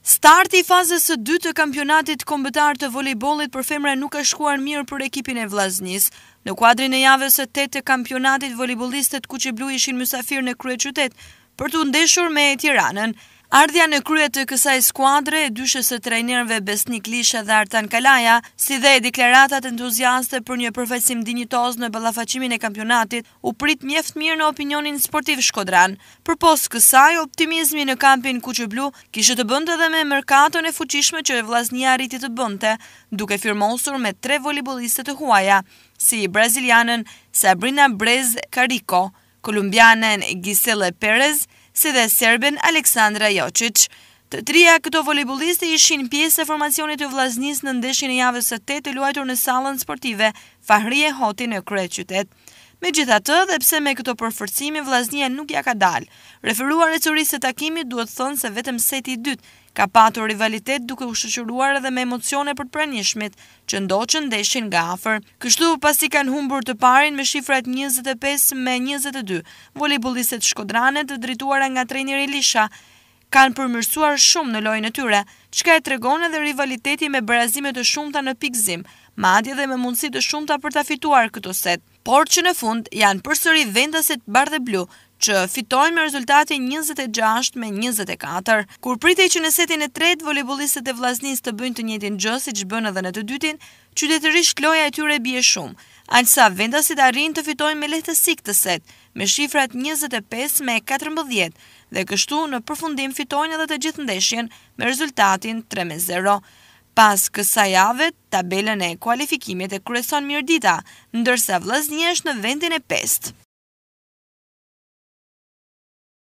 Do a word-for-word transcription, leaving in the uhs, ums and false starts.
Starti i fazës së dytë të kampionatit kombëtar të volejbollit për femra nuk ka shkuar mirë për ekipin e Vllaznis. Në kuadrin e javës së tetë të kampionatit, volejbollistët kuqeblu ishin mysafir në kryeqytet për të ndeshur me Tiranën. Ardhja në krye të kësaj skuadre e dyshës së trajnerëve Besnik Lisha dhe Artan Kalaja, si dhe deklaratat entuziaste për një përfaqësim dinjitoz në ballafaqimin e kampionatit, u prit mjaft mirë në opinionin sportiv shkodran. Përpos kësaj, optimizmi në kampin kuqeblu kishte të bënte edhe me merkaton e fuqishme që Vllaznia arriti të bënte, duke firmosur me tre volejbolliste të huaja, si brazilianën Sabrina Brez Carico, kolumbianën Gisele Perez, si dhe serben Aleksandra Jocic. Të trija këto volejbolliste ishin pjesë e formacionit të Vllaznis në ndeshjen e javës së tetë të luajtur në sallën sportive Fahrie Hoti në kryeqytet. Megjithatë, dhe pse me këto përforcime Vllaznia nuk ja ka dalë, referuar e curisë së takimit duhet thënë se vetëm seti i dytë ka patur rivalitet, duke u shoqëruar edhe me emocione për pranishmit që ndoqën ndeshjen nga afër. Kështu, pasi kanë humbur të parin me shifrat njëzet e pesë me njëzet e dy, volejbollistët shkodrane të drejtuara nga trajneri Lisha kanë përmirësuar shumë në lojën e tyre, çka e tregon edhe rivaliteti me barazime të shumta në pikëzim, madje edhe me mundësi të shumta për ta fituar këtë set. Por që në fund janë përsëri vendasit bardhë dhe blu, që fitojnë me rezultatin njëzet e gjashtë me njëzet e katër. Kur pritej që në setin e tretë volejbollistët e Vllaznis të bëjnë të njëjtin gjë siç bën edhe në të dytin, qytetërisht loja e tyre bie shumë, aqsa vendasit arrin të fitojnë me lehtësi këtë set, me shifrat njëzet e pesë me katërmbëdhjetë, dhe kështu në përfundim fitojnë edhe të gjithë ndeshjen me rezultatin tre me zero. Pas kësaj jave, tabelën e kualifikimit e kryeson Mirdita, ndërsa Vllaznia është në vendin e pestë.